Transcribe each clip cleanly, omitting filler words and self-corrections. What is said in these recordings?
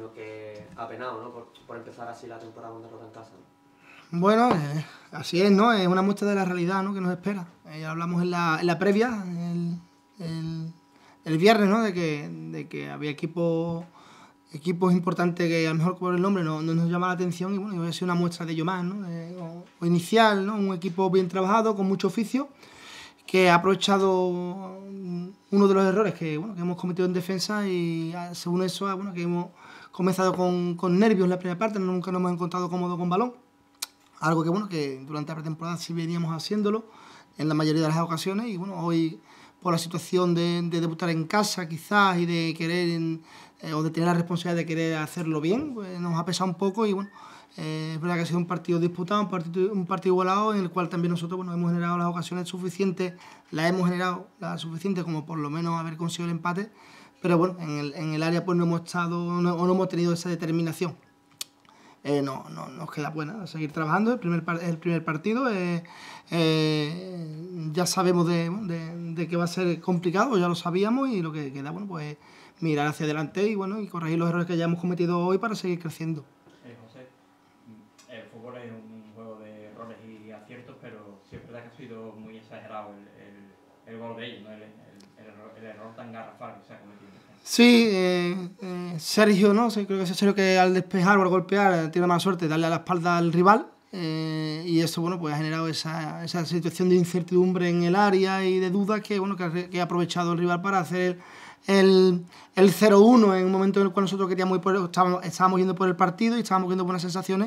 imagino que apenado, ¿no? Por empezar así la temporada con derrota en casa, ¿no? Bueno, así es, ¿no? Es una muestra de la realidad, ¿no?, que nos espera. Ya hablamos en la previa, el, el viernes, ¿no?, de que había equipos importantes que a lo mejor por el nombre no nos llama la atención, y bueno, voy a ser una muestra de ello más, ¿no? O inicial, ¿no? Un equipo bien trabajado, con mucho oficio, que ha aprovechado uno de los errores que hemos cometido en defensa, y según eso, bueno, que hemos comenzado con nervios en la primera parte, nunca nos hemos encontrado cómodos con balón. Algo que bueno, que durante la pretemporada sí veníamos haciéndolo en la mayoría de las ocasiones, y bueno, hoy por la situación de debutar en casa quizás y de querer o de tener la responsabilidad de querer hacerlo bien, pues nos ha pesado un poco, y bueno, es verdad que ha sido un partido disputado, un partido igualado, en el cual también nosotros, bueno, hemos generado las ocasiones suficientes, las hemos generado las suficientes como por lo menos haber conseguido el empate, pero bueno, en el área pues no hemos estado, no hemos tenido esa determinación. No nos queda buena seguir trabajando. Es el primer partido. Ya sabemos de que va a ser complicado, ya lo sabíamos, y lo que queda, bueno, pues mirar hacia adelante y bueno, y corregir los errores que ya hemos cometido hoy para seguir creciendo. José, el fútbol es un juego de errores y aciertos, pero sí es verdad que ha sido muy exagerado el gol de ellos, ¿no? El error tan garrafal que se ha cometido. Sí, Sergio, ¿no? Sí, creo que es Sergio, que al despejar o al golpear tiene mala suerte de darle a la espalda al rival, y eso, bueno, pues ha generado esa situación de incertidumbre en el área y de dudas que, bueno, que ha aprovechado el rival para hacer el 0-1 en un momento en el cual nosotros estábamos yendo por el partido y estábamos viendo buenas sensaciones,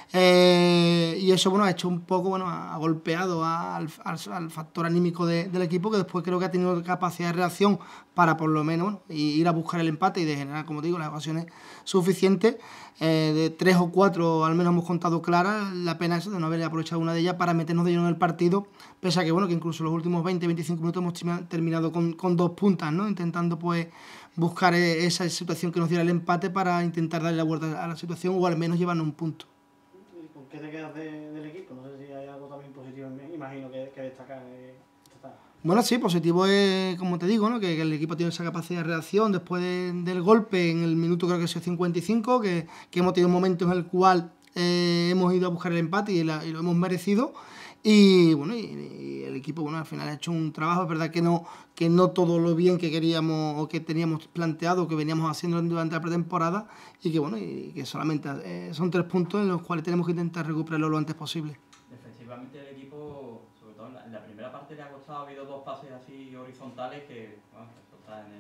y eso, bueno, ha hecho un poco, bueno, ha golpeado al factor anímico del equipo, que después creo que ha tenido capacidad de reacción para por lo menos, bueno, ir a buscar el empate y de generar, como te digo, las ocasiones suficientes. De 3 o 4 al menos hemos contado claras. La pena es de no haber aprovechado una de ellas para meternos de lleno en el partido, pese a que, bueno, que incluso los últimos 20-25 minutos hemos terminado con 2 puntas, ¿no? Intentando pues buscar esa situación que nos diera el empate para intentar darle la vuelta a la situación, o al menos llevarnos un punto. ¿Con qué te quedas del equipo? No sé si hay algo también positivo, imagino, que destacar. Bueno, sí, positivo es, como te digo, ¿no?, que el equipo tiene esa capacidad de reacción después del golpe en el minuto, creo que es 55, que hemos tenido un momento en el cual hemos ido a buscar el empate y lo hemos merecido. Y bueno, y el equipo, bueno, al final ha hecho un trabajo. Es verdad que no todo lo bien que queríamos o que teníamos planteado, que veníamos haciendo durante la pretemporada, y que bueno, y que solamente son 3 puntos en los cuales tenemos que intentar recuperarlo lo antes posible. Defensivamente el equipo, sobre todo en la primera parte, le ha costado. Ha habido 2 pases así horizontales que, bueno, esto está en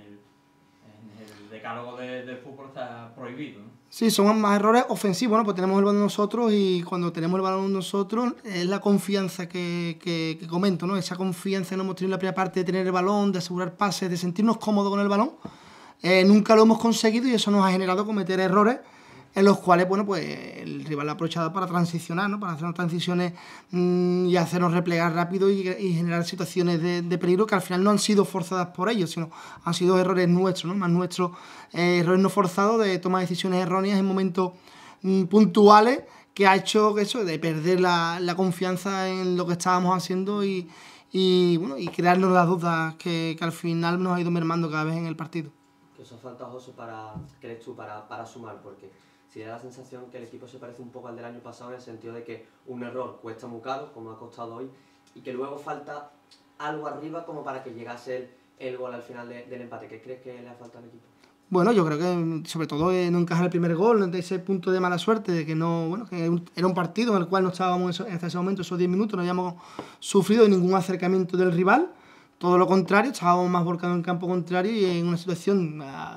el decálogo del fútbol, está prohibido, ¿no? Sí, son más errores ofensivos, ¿no? Pues tenemos el balón nosotros, y cuando tenemos el balón nosotros es la confianza que comento, ¿no? Esa confianza que no hemos tenido en la primera parte de tener el balón, de asegurar pases, de sentirnos cómodos con el balón. Nunca lo hemos conseguido, y eso nos ha generado cometer errores en los cuales, bueno, pues el rival ha aprovechado para transicionar, ¿no? Para hacernos transiciones y hacernos replegar rápido y generar situaciones de peligro que al final no han sido forzadas por ellos, sino han sido errores nuestros, ¿no? Más nuestros, errores no forzados de tomar decisiones erróneas en momentos puntuales, que ha hecho eso, de perder la confianza en lo que estábamos haciendo y bueno, y crearnos las dudas que al final nos ha ido mermando cada vez en el partido. ¿Qué os ha faltado, José, crees tú, para sumar? Porque si da la sensación que el equipo se parece un poco al del año pasado, en el sentido de que un error cuesta muy caro, como ha costado hoy, y que luego falta algo arriba como para que llegase el gol al final del empate. ¿Qué crees que le ha faltado al equipo? Bueno, yo creo que sobre todo no encajar el primer gol, de ese punto de mala suerte, de que no, bueno, que era un partido en el cual no estábamos hasta ese momento, esos 10 minutos, no habíamos sufrido ningún acercamiento del rival. Todo lo contrario, estábamos más volcados en el campo contrario, y en una situación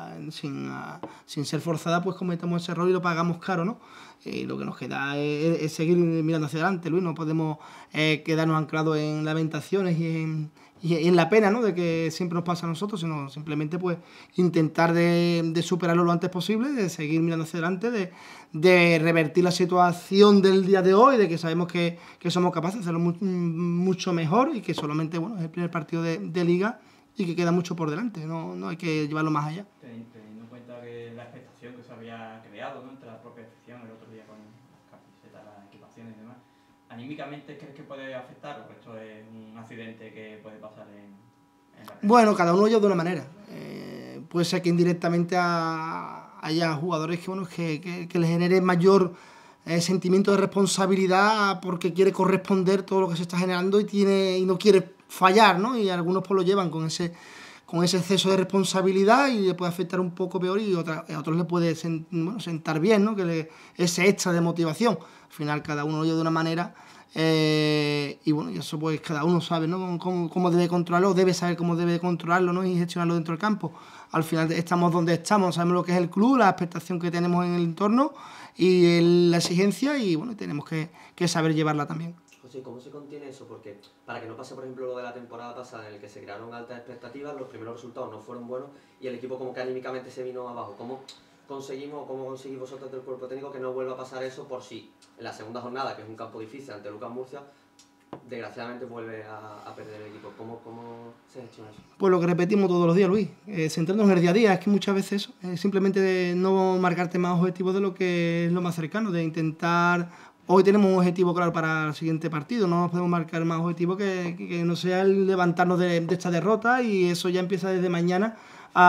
sin ser forzada, pues cometemos ese error y lo pagamos caro, ¿no? Lo que nos queda es seguir mirando hacia adelante, Luis. No podemos quedarnos anclados en lamentaciones y en la pena, ¿no?, de que siempre nos pasa a nosotros, sino simplemente pues intentar de superarlo lo antes posible, de seguir mirando hacia adelante, de revertir la situación del día de hoy, de que sabemos que somos capaces de hacerlo mucho mejor, y que solamente, bueno, es el primer partido de liga y que queda mucho por delante, no hay que llevarlo más allá. Teniendo en cuenta que la expectación que se había creado, ¿no?, entre la propia afición el otro día con las camisetas, las equipaciones y demás, ¿anímicamente crees que puede afectar, o esto es un accidente que puede pasar en la... Bueno, cada uno de ellos de una manera. Puede ser que indirectamente ha haya jugadores que, bueno, que les genere mayor sentimiento de responsabilidad porque quiere corresponder todo lo que se está generando y no quiere fallar, ¿no? Y algunos pues lo llevan con ese exceso de responsabilidad y le puede afectar un poco peor y a otros le puede sentar bien, ¿no? Ese extra de motivación. Al final cada uno lo lleva de una manera y bueno, y eso pues cada uno sabe, ¿no? Cómo debe controlarlo, debe saber cómo debe controlarlo, ¿no? Y gestionarlo dentro del campo. Al final estamos donde estamos, sabemos lo que es el club, la expectación que tenemos en el entorno y la exigencia y bueno, tenemos que saber llevarla también. José, ¿cómo se contiene eso? Porque para que no pase, por ejemplo, lo de la temporada pasada en el que se crearon altas expectativas, los primeros resultados no fueron buenos y el equipo como que anímicamente se vino abajo. ¿Cómo conseguís vosotros del cuerpo técnico que no vuelva a pasar eso por si en la segunda jornada, que es un campo difícil ante Lucas Murcia, desgraciadamente vuelve a perder el equipo? ¿Cómo se gestiona eso? Pues lo que repetimos todos los días, Luis, centrarnos en el día a día. Es que muchas veces eso, simplemente de no marcarte más objetivos de lo que es lo más cercano, de intentar... Hoy tenemos un objetivo claro para el siguiente partido, no nos podemos marcar más objetivo que no sea el levantarnos de esta derrota y eso ya empieza desde mañana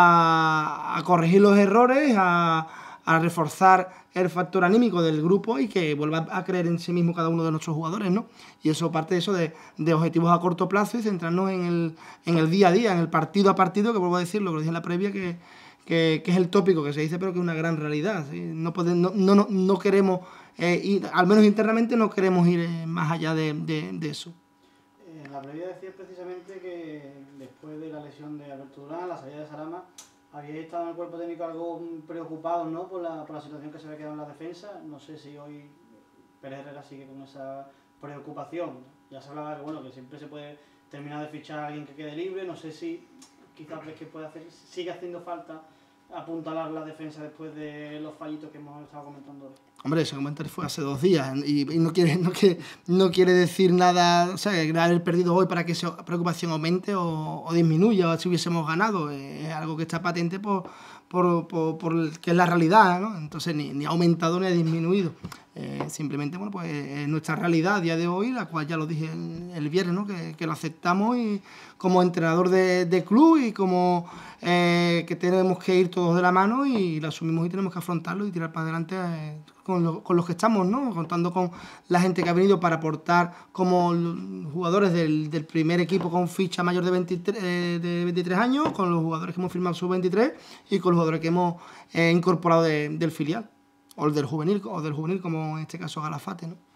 a corregir los errores, a reforzar el factor anímico del grupo y que vuelva a creer en sí mismo cada uno de nuestros jugadores, ¿no? Y eso parte de eso, de objetivos a corto plazo y centrarnos en el día a día, en el partido a partido, que vuelvo a decir, lo que dije en la previa, que es el tópico que se dice, pero que es una gran realidad, ¿sí? No queremos, al menos internamente, no queremos ir más allá de eso. En la previa decía precisamente que después de la lesión de Alberto Durán, la salida de Salama, habíais estado en el cuerpo técnico algo preocupados, ¿no? por la situación que se había quedado en la defensa. No sé si hoy Pérez Herrera sigue con esa preocupación. Ya se hablaba que siempre se puede terminar de fichar a alguien que quede libre. No sé si quizás ves que sigue haciendo falta apuntalar la defensa después de los fallitos que hemos estado comentando hoy. Hombre, ese comentario fue hace 2 días y no quiere decir nada, o sea, que haber perdido hoy para que esa preocupación aumente o disminuya, o si hubiésemos ganado. Es algo que está patente por que es la realidad, ¿no? Entonces ni ha aumentado ni ha disminuido. Simplemente, bueno, pues es nuestra realidad a día de hoy, la cual ya lo dije el viernes, ¿no? Que lo aceptamos y como entrenador de club y como que tenemos que ir todos de la mano y lo asumimos y tenemos que afrontarlo y tirar para adelante con los que estamos, ¿no? Contando con la gente que ha venido para aportar como jugadores del primer equipo con ficha mayor de 23 años, con los jugadores que hemos firmado sub-23 y con los jugadores que hemos incorporado del filial o del juvenil como en este caso Galafate, ¿no?